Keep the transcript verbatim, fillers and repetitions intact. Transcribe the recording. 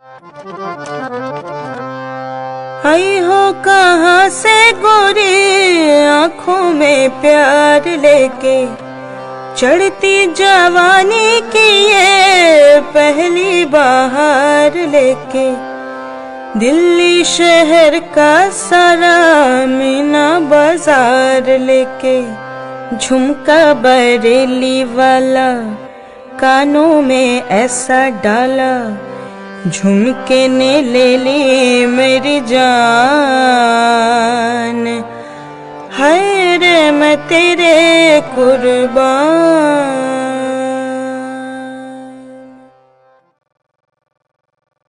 आई हो कहाँ से गोरी आँखों में प्यार लेके, चढ़ती जवानी की ये पहली बहार लेके, दिल्ली शहर का सारा मीना बाजार लेके, झुमका बरेली वाला कानों में ऐसा डाला, झुमके ने ले ली मेरी जान, हाय रे मैं तेरे कुर्बान।